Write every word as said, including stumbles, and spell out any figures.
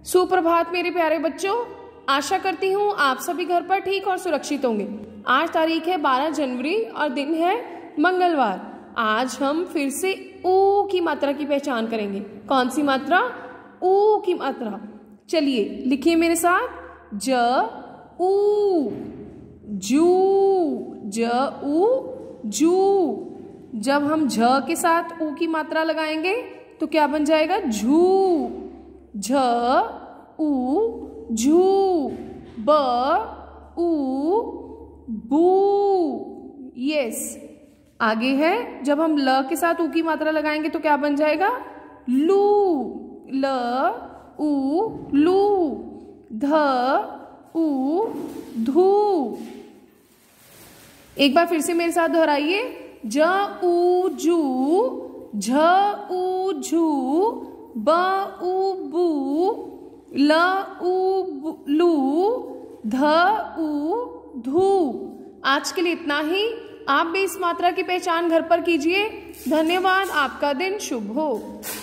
सुप्रभात मेरे प्यारे बच्चों, आशा करती हूँ आप सभी घर पर ठीक और सुरक्षित होंगे। आज तारीख है बारह जनवरी और दिन है मंगलवार। आज हम फिर से ऊ की मात्रा की पहचान करेंगे। कौन सी मात्रा? ऊ की मात्रा। चलिए लिखिए मेरे साथ। ज ऊ जू, ज ऊ जू। जब हम झ के साथ ऊ की मात्रा लगाएंगे तो क्या बन जाएगा? झू। झ ऊ झू। ब ऊ बू। यस। आगे है, जब हम ल के साथ ऊ की मात्रा लगाएंगे तो क्या बन जाएगा? लू। ल ऊ लू। ध ऊ धू। एक बार फिर से मेरे साथ दोहराइए। ज ऊ जू, झ ऊ झू, ब ऊ बू, ल ऊ लू, ध ऊ धू। आज के लिए इतना ही। आप भी इस मात्रा की पहचान घर पर कीजिए। धन्यवाद। आपका दिन शुभ हो।